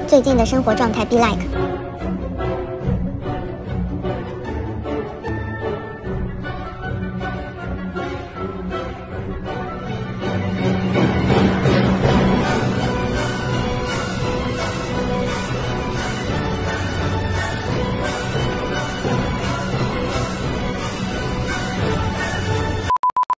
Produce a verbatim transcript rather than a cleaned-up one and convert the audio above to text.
最近的生活状态 be like。